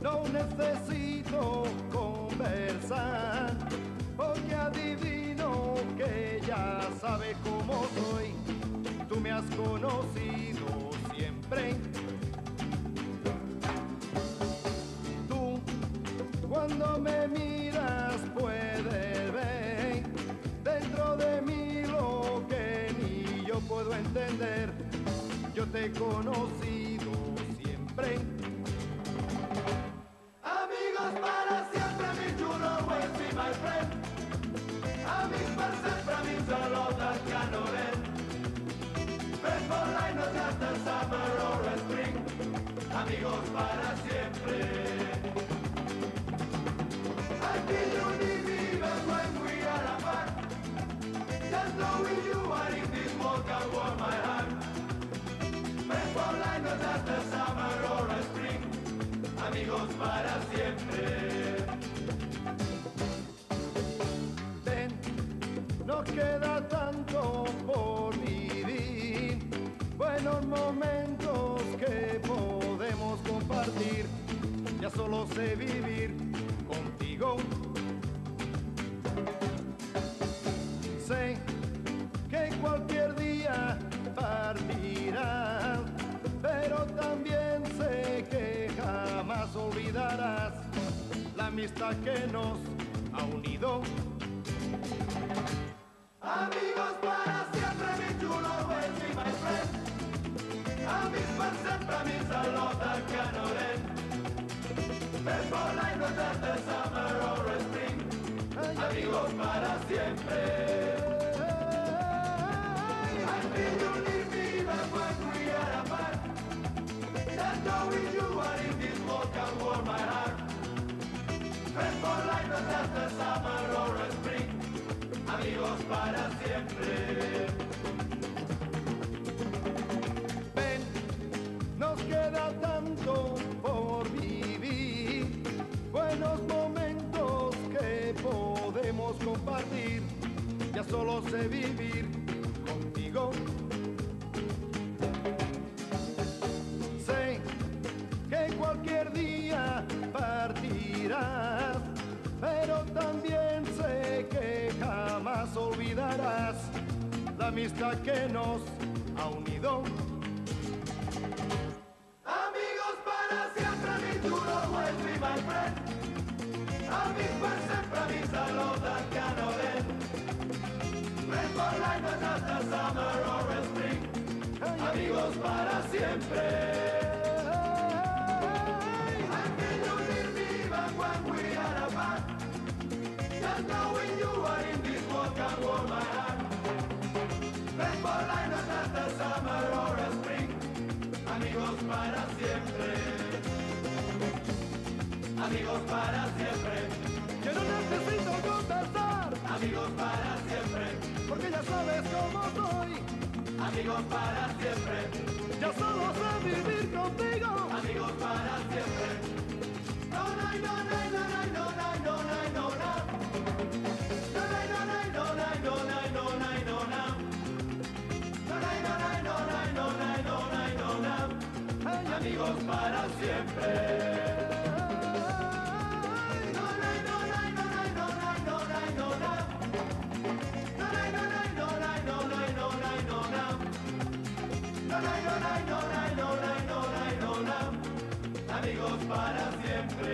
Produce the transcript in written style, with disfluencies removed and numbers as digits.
No necesito conversar, porque adivino que ya sabe cómo soy. Tú me has conocido siempre. Tú, cuando me miras, puedes ver dentro de mí lo que ni yo puedo entender. Yo te he conocido siempre. Amigos para siempre, mi you'll always be my friend. Amics per sempre, amics a l'Ota Canoret. Friends for life, no just the summer or the spring. Amigos para siempre. I feel you need me even when we are apart. Just knowing you are in this world can warm my heart. Friends for life, no just the summer or the spring. Amigos para siempre. Ven, nos queda tanto por vivir, buenos momentos que podemos compartir. Ya solo sé vivir contigo. Sé que cualquier día partirás, pero también sé que jamás olvidarás la amistad que nos ha unido. Amigos para siempre, mi you'll always be my friend. Amics per sempre, amics a l'Ota Canoret. Friends for life, no just the summer or the spring. Amigos para siempre. I feel you need me even when we are apart. Just knowing you are in this world can warm my heart. Friends for life, no just the summer or the spring. Amigos para siempre. Ven, nos queda tanto por vivir, buenos momentos que podemos compartir. Ya solo sé vivir contigo. Sé que cualquier día partirás, pero también sé que jamás olvidarás la amistad que nos ha unido. Amigos para siempre, mi you'll always be my friend. Amics per sempre, amics a l'Ota Canoret. Friends for life, no just the summer or the spring. Amigos para siempre. I feel you need me even when we are apart. Just knowing you are in this world can warm my heart. Friends for life, no just the summer or the spring. Amigos para siempre. Amigos para siempre. Yo no necesito conversar, Amigos para siempre. porque ya sabes cómo soy. Amigos para siempre. Ya solo sé vivir contigo. Amigos para siempre. No, no, no, no, no, no, no, no, no, no, no. No, no, no, no, no, no, no, no, no, no, no. No, no, no, no, no, no, no, no, no. Amigos para siempre. Amigos para siempre.